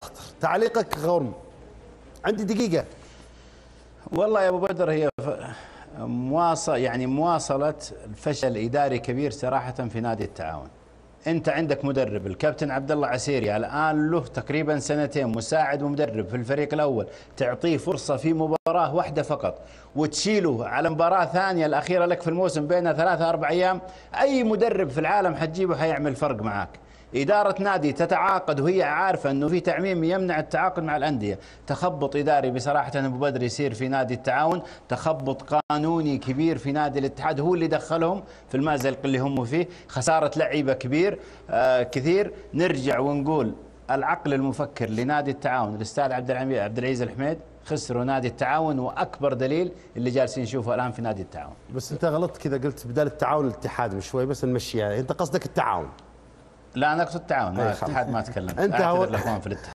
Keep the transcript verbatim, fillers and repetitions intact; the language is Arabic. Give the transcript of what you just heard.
تعليقك غرم. عندي دقيقة. والله يا ابو بدر، هي مواصل يعني مواصلة الفشل الاداري كبير صراحة في نادي التعاون. انت عندك مدرب الكابتن عبد الله عسيري الان له تقريبا سنتين مساعد ومدرب في الفريق الاول، تعطيه فرصة في مباراة واحدة فقط وتشيله على مباراة ثانية الاخيرة لك في الموسم بينها ثلاثة اربع ايام. اي مدرب في العالم حتجيبه حيعمل فرق معاك. إدارة نادي تتعاقد وهي عارفة أنه في تعميم يمنع التعاقد مع الأندية، تخبط إداري بصراحة أبو بدر يصير في نادي التعاون، تخبط قانوني كبير في نادي الاتحاد هو اللي دخلهم في المأزق اللي هم فيه، خسارة لعيبة كبير آه كثير. نرجع ونقول العقل المفكر لنادي التعاون الأستاذ عبد العميد عبد العزيز الحميد خسروا نادي التعاون، وأكبر دليل اللي جالسين نشوفه الآن في نادي التعاون. بس أنت غلطت كذا، قلت بدال التعاون الاتحاد شوي، بس نمشيها. أنت قصدك التعاون. لا انا اقصد التعاون، ما الاتحاد ما تكلم. انت اعتذر الاخوان في الاتحاد.